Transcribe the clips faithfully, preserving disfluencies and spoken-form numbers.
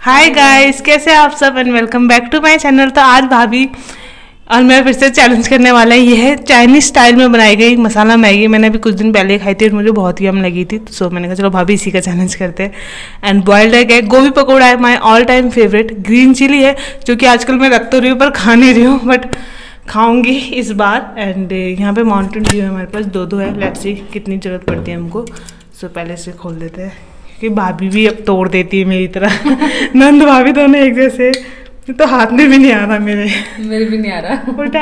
Hi guys, कैसे आप सब and welcome back to my channel. तो आज भाभी और मैं फिर से चैलेंज करने वाला है। ये है चाइनीज स्टाइल में बनाई गई मसाला मैगी। मैंने अभी कुछ दिन पहले खाई थी और मुझे बहुत ही यम लगी थी, तो सो मैंने कहा चलो भाभी इसी का चैलेंज करते हैं। एंड बॉइल्ड एग है, गोभी पकौड़ा है, my all time favourite. Green chilli है जो कि आजकल मैं रख तो रही हूँ पर खा नहीं रही हूँ, बट खाऊंगी इस बार। एंड यहाँ पे माउंटेन ड्यू है हमारे पास, दो दो है। लेट्स सी कितनी ज़रूरत पड़ती है हमको। सो पहले से खोल देते हैं कि भाभी भी अब तोड़ देती है मेरी तरह। नंद भाभी दोनों एक जैसे, तो हाथ में भी नहीं आ रहा मेरे मेरे भी नहीं आ रहा। उल्टा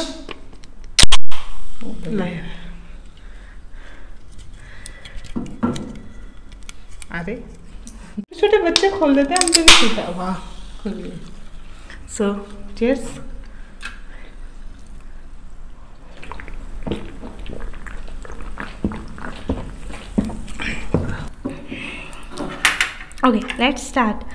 अरे छोटे बच्चे खोल देते हैं, हमसे नहीं सीखा। वाह, खुल गई। So cheers. Okay, let's start.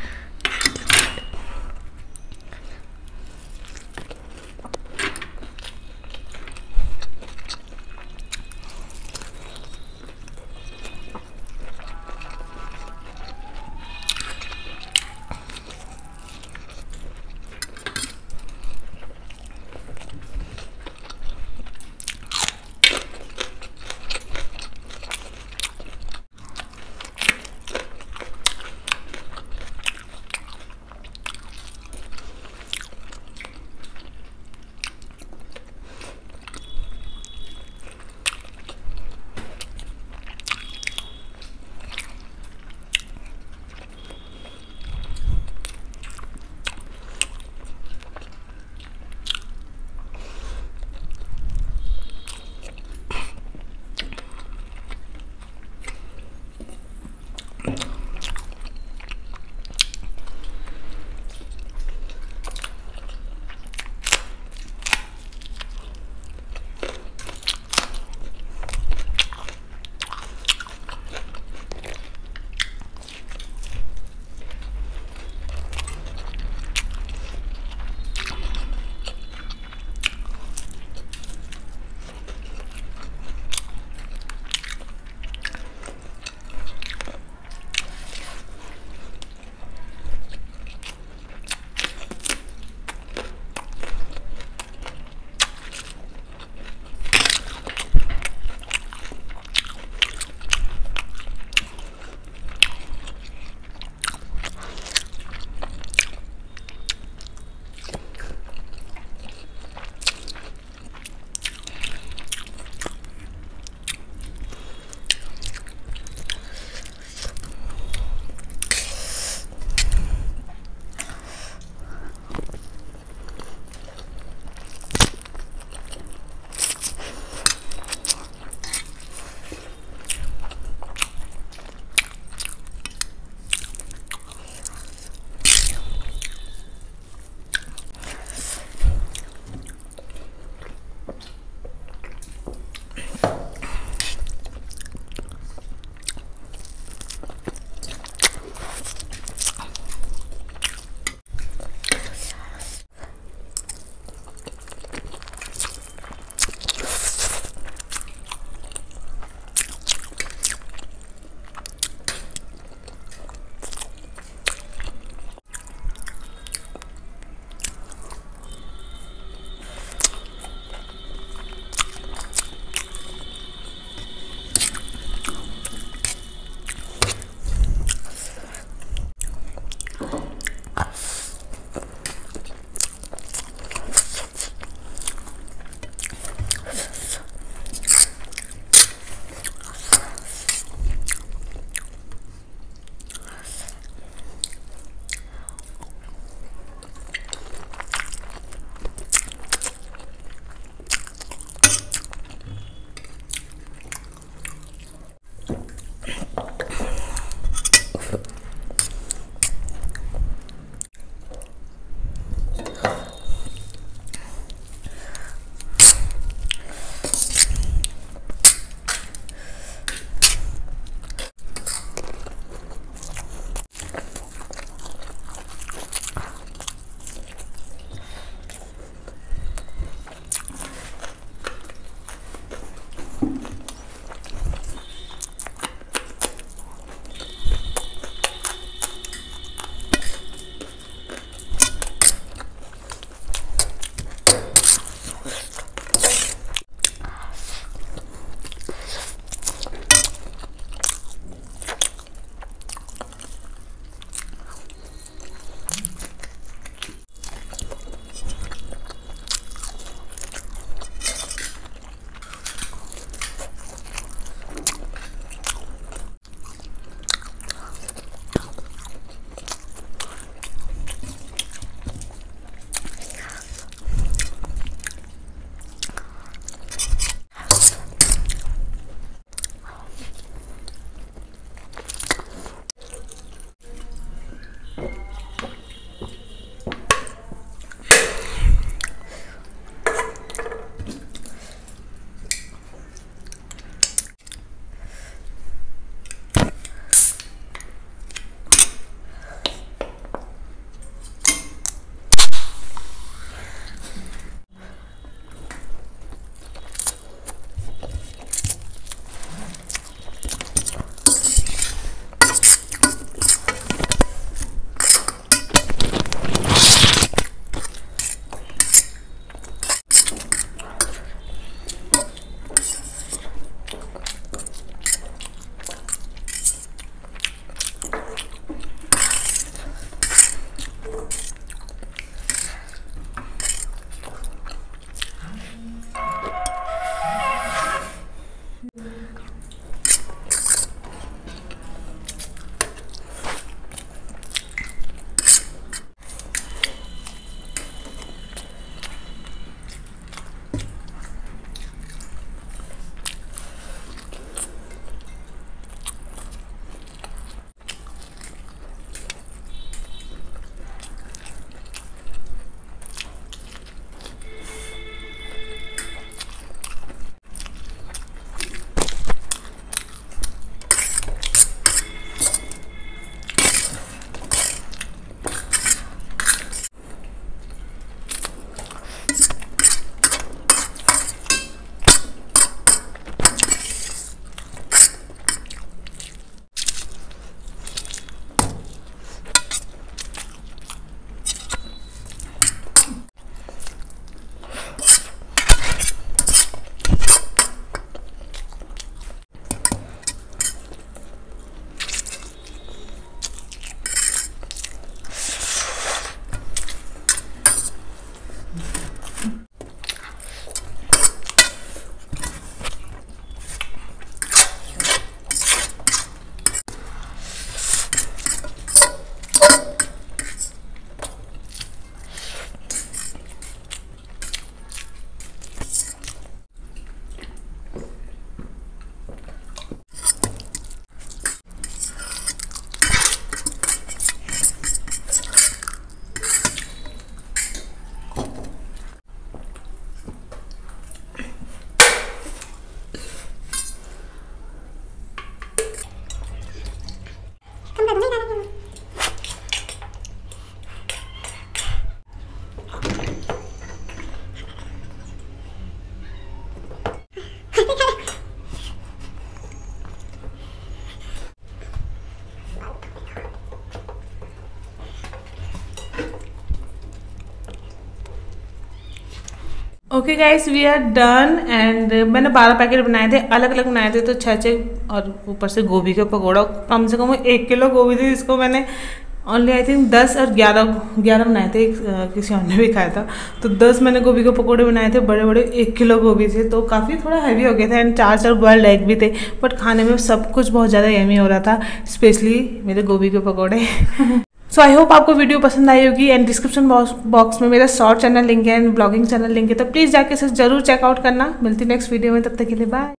Okay guys, we are done. And मैंने बारह पैकेट बनाए थे, अलग अलग बनाए थे, तो छः छः और ऊपर से गोभी के पकौड़ा कम से कम एक किलो गोभी थी, जिसको मैंने ओनली आई थिंक दस और ग्यारह ग्यारह बनाए थे, किसी और ने भी खाया था। तो दस मैंने गोभी के पकौड़े बनाए थे, बड़े बड़े, एक किलो गोभी थे, तो काफ़ी थोड़ा हैवी हो गया था। एंड चार चार बॉइल्ड एग भी थे, बट खाने में सब कुछ बहुत ज़्यादा यमी हो रहा था, स्पेशली मेरे गोभी के पकौड़े। सो आई होप आपको वीडियो पसंद आई होगी। एंड डिस्क्रिप्शन बॉक्स में मेरा शॉर्ट चैनल लिंक है एंड ब्लॉगिंग चैनल लिंक है, तो प्लीज़ जाके इसे जरूर चेकआउट करना। मिलती नेक्स्ट वीडियो में, तब तक के लिए बाय।